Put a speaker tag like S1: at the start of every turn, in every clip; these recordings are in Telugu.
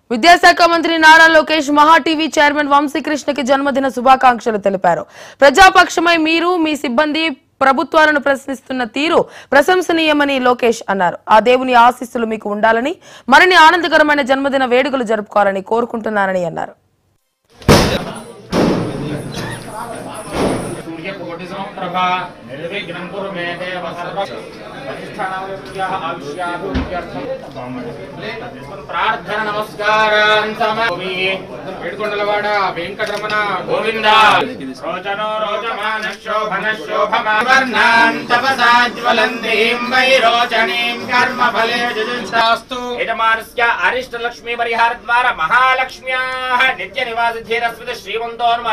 S1: విద్యాశాఖ మంత్రి నారా లోకేష్ మహా టీవీ చైర్మన్ వంశీకృష్ణకి జన్మదిన శుభాకాంక్షలు తెలిపారు. ప్రజాపక్షమై మీరు మీ సిబ్బంది ప్రభుత్వాలను ప్రశ్నిస్తున్న తీరు ప్రశంసనీయమని లోకేష్ అన్నారు. ఆ దేవుని ఆశీస్సులు మీకు ఉండాలని, మరిన్ని ఆనందకరమైన జన్మదిన వేడుకలు జరుపుకోవాలని కోరుకుంటున్నానని అన్నారు.
S2: ప్రార్థన నమస్కారాన్ ఏడుకొండలవాడ వెంకటరమణ గోవింద రోచనో రోచమాన శోభన శోభమాన్ తపసాజ్వలంతీం వైరోచనీం కర్మ ఫలే జుజుష్టాస్తు యజమానస్య అరిష్ట లక్ష్మీ పరిహార ద్వారా మహాలక్ష్మ్యాః నిత్య నివాసిధీరస్మిత శ్రీమంతో నమః.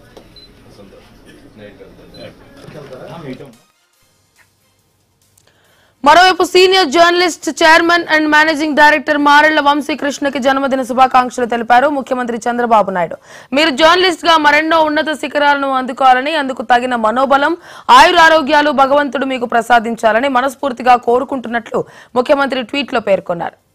S1: మరోవైపు senior journalist chairman and managing director Marella వంశీకృష్ణకి జన్మదిన శుభాకాంక్షలు తెలిపారు ముఖ్యమంత్రి చంద్రబాబు నాయుడు. మీరు జర్నలిస్ట్ గా మరెన్నో ఉన్నత శిఖరాలను అందుకోవాలని, అందుకు తగిన మనోబలం, ఆయురారోగ్యాలు భగవంతుడు మీకు ప్రసాదించాలని మనస్ఫూర్తిగా కోరుకుంటున్నట్లు ముఖ్యమంత్రి ట్వీట్ లో పేర్కొన్నారు.